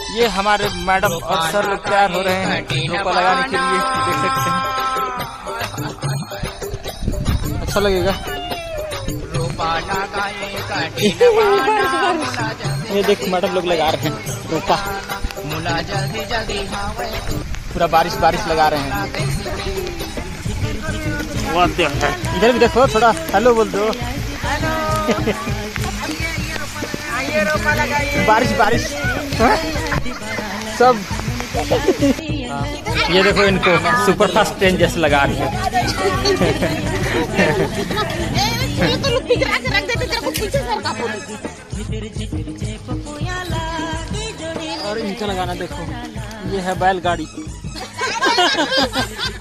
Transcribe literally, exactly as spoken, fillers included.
ये हमारे मैडम और सर लोग तैयार हो रहे हैं रोपा लगाने के लिए, देख सकते हैं। अच्छा लगेगा। ये देख मैडम लोग लगा रहे हैं रोपा, पूरा बारिश बारिश लगा रहे हैं। इधर भी देखो, थोड़ा हेलो बोल दो। बारिश बारिश सब। ये देखो इनको सुपर फास्ट ट्रेन जैसे लगा रही है। और इनका लगाना देखो, ये है बैलगाड़ी।